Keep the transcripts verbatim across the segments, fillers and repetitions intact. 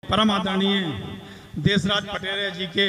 परम आदरणीय देशराज पटेल जी के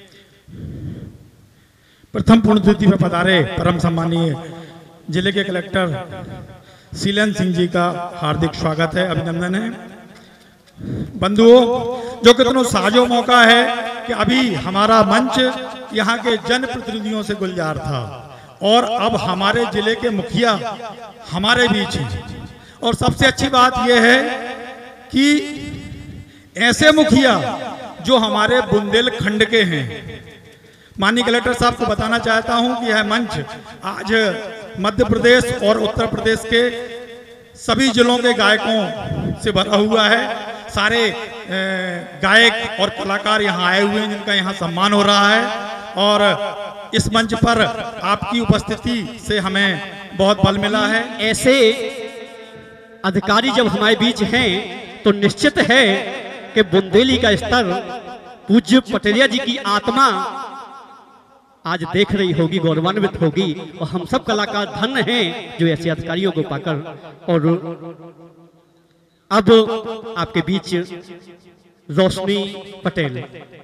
प्रथम पुण्यतिथि पर पधारे परम सम्मानीय जिले के कलेक्टर शीलन सिंह जी का हार्दिक स्वागत है, अभिनंदन है। बंधुओं, जो कितना साजो मौका है कि अभी हमारा मंच यहाँ के जनप्रतिनिधियों से गुलजार था और अब हमारे जिले के मुखिया हमारे बीच हैं। और सबसे अच्छी बात यह है कि ऐसे मुखिया जो हमारे बुंदेलखंड के हैं। माननीय कलेक्टर साहब को बताना चाहता हूं कि यह मंच आज मध्य प्रदेश और उत्तर प्रदेश के सभी जिलों के गायकों से भरा हुआ है। सारे गायक और कलाकार यहाँ आए हुए हैं जिनका यहाँ सम्मान हो रहा है और इस मंच पर आपकी उपस्थिति से हमें बहुत बल मिला है। ऐसे अधिकारी जब हमारे बीच हैं तो निश्चित है कि बुंदेली का स्तर पूज्य पटेलिया जी की आत्मा आज देख रही होगी, गौरवान्वित होगी और हम सब कलाकार धन्य हैं जो ऐसे अधिकारियों को पाकर। और अब आपके बीच रोशनी पटेल।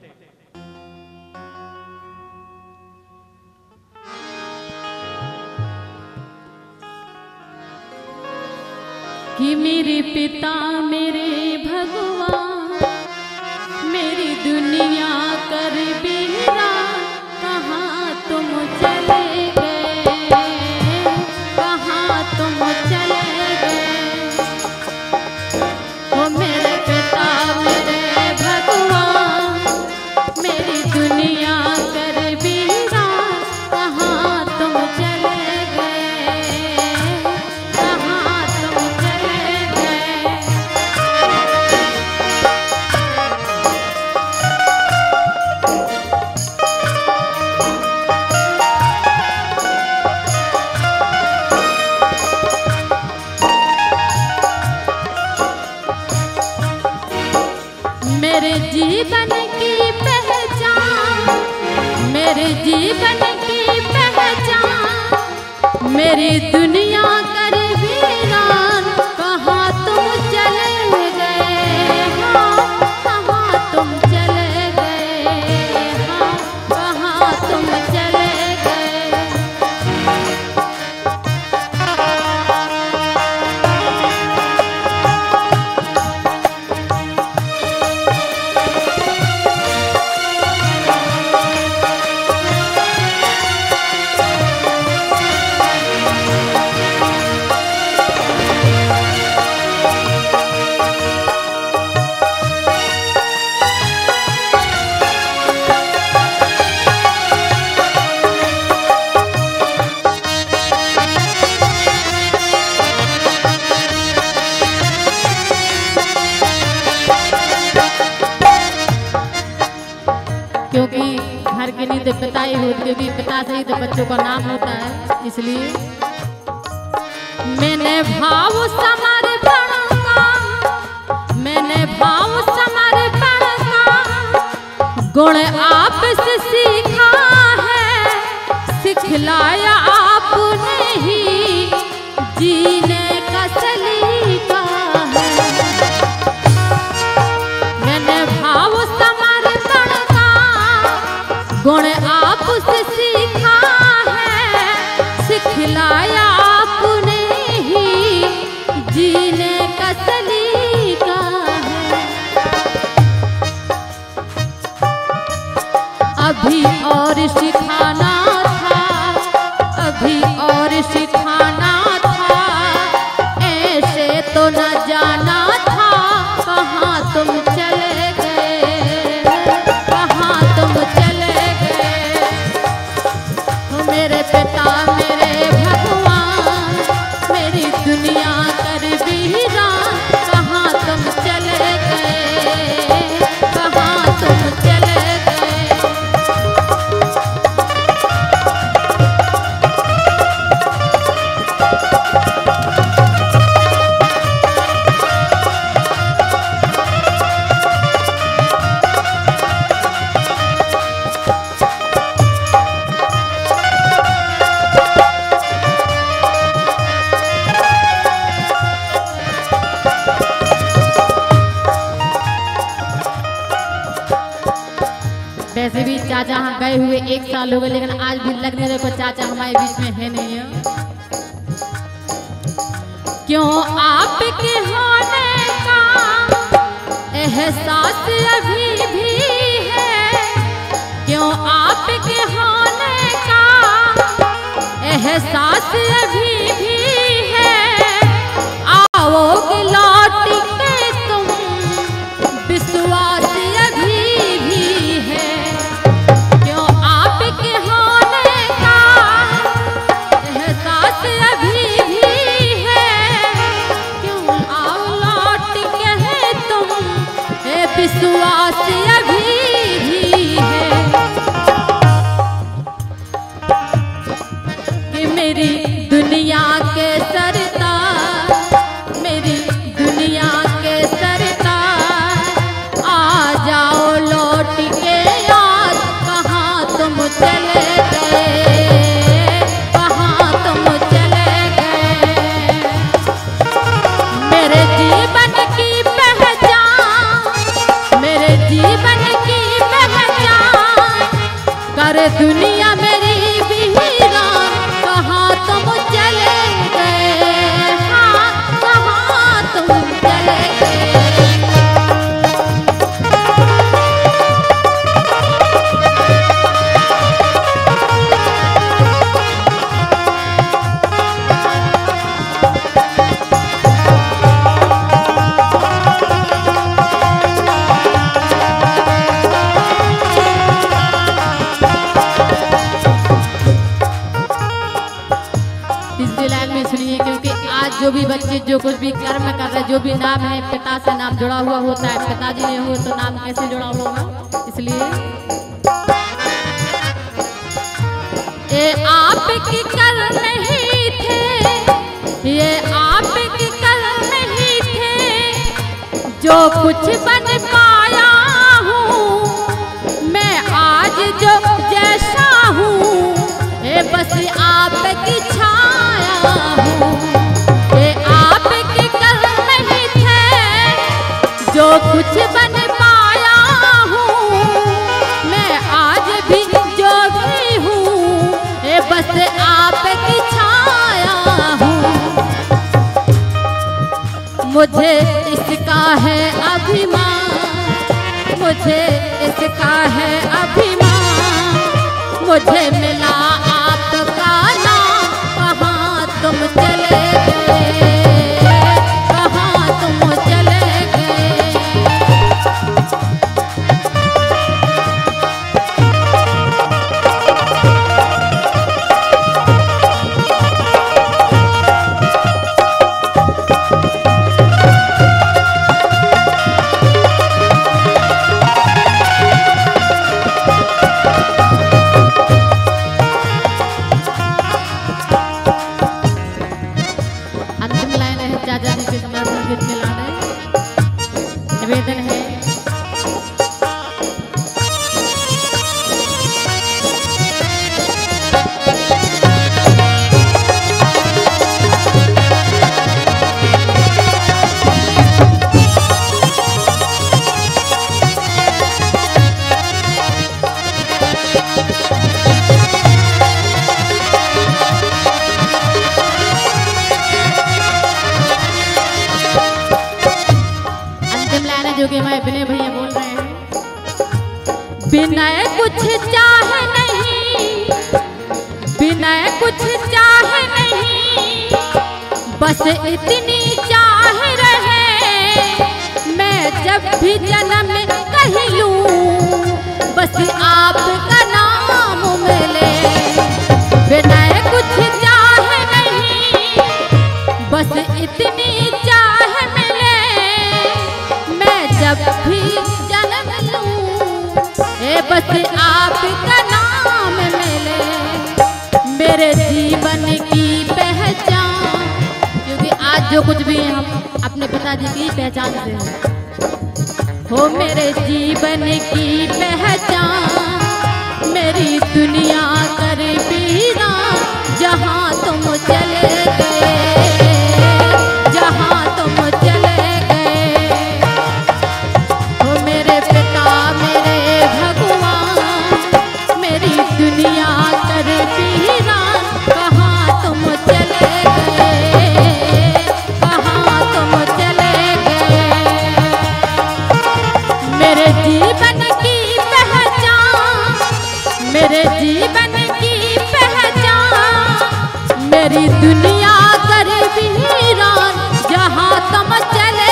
कि मेरे पिता मेरे भगवान मेरी दुनिया कर बेरा, कहाँ तुम चले गए, कहाँ तुम चले गए। ओ मेरे पिता मेरे भगवान मेरी दुनिया कर बेरा, कहाँ तुम चले गए, कहाँ तुम चले गए। मेरे जीवन की पहचान, मेरे जीवन की पहचान मेरी दुनिया कर वीरान, कहाँ तुम चले गए, हाँ कहाँ तुम चले गए, हाँ कहाँ तुम चले गए। क्योंकि घर के नींद पिता ही होते, क्योंकि पिता से ही तो बच्चों का नाम होता है, इसलिए मैंने भाव समर्पण का, मैंने भाव समर्पण का गुण आपसे सीखा है, सिखलाया आपने ही जीने का सलीका है। मैंने भाव समर्पण का गुण आपसे सीखा है, सिखलाया आपने ही जीने का सलीका है। अभी और सिखाना था, अभी और सिखाना था, ऐसे तो न जाना था, कहाँ तुम चले गए, कहाँ तुम चले गए। मेरे पिता मेरे भगवान मेरी दुनिया कर वीरान, कहाँ तुम चले गए, कहाँ तुम चले गए। वैसे भी चाचा हाँ गए हुए एक साल हो गए, लेकिन आज भी लगने देखो चाचा हमारे बीच में है नहीं है। क्यों आपके होने का एहसास अभी भी है, क्यों आपके होने का एहसास अभी भी है। आओगे लौट के तुम, विश्वास अभी भी है। क्यों आपके होने का एहसास अभी भी है, क्यों आओ लौट के तुम, ए विश्वास अभी भी है। कि मेरी दुनिया के सरताज, मेरी दुनिया के सरताज, आ जाओ लौट के यार, कहाँ तुम चले गए, कहाँ तुम चले गए। मेरे जीवन की पहचान, मेरे जीवन की पहचान कर दुनिया मेरी वीरान, कहाँ तुम चले गए, हाँ कहाँ तुम चले गए। तीसरी लाइन में सुनिए, क्योंकि आज जो भी बच्चे जो कुछ भी कर्म कर रहे, जो भी नाम है पिता से नाम जुड़ा हुआ होता है, पिताजी नहीं हो तो नाम कैसे जुड़ा होगा। इसलिए ये आपके कर्म नहीं थे, ये आपके कर्म नहीं थे, जो कुछ बन पाया हूँ मैं आज जो जैसा हूँ, ये बस आपकी छाया हूँ। ये आपके कर्म नहीं थे, जो कुछ बन पाया हूँ मैं आज भी जो भी हूँ, ये बस आपकी छाया हूँ। मुझे इसका है अभिमान, मुझे इसका है अभिमान, मुझे मिला आपका नाम, कहाँ तुम चले गए, कहाँ तुम चले गए। अंतिम लाइन है चाचा जी के समर्पण गीत में लाना है, निवेदन है। जो कि हमारे विनय भैया बोल रहे हैं। विनय कुछ चाहे नहीं, विनय कुछ चाहे नहीं, बस इतनी चाह रहे मैं जब भी जन्म कहीं लूं, बस आपका नाम मिले। विनय कुछ चाहे नहीं, बस इतनी चाह मिले मैं जब भी जन्म लूं, ए बस आपका नाम मिले। मेरे जीवन की पहचान, क्योंकि आज जो कुछ भी हम अपने पिताजी की पहचान से हैं, हो मेरे जीवन की पहचान, मेरी दुनिया कर वीरा, जहाँ तुम चले गए, जहाँ तुम चले गए, हो मेरे पिता मेरे भगवान, मेरे जीवन की पहचान, मेरे जीवन की पहचान, मेरी दुनिया कर वीरान, जहाँ तुम चले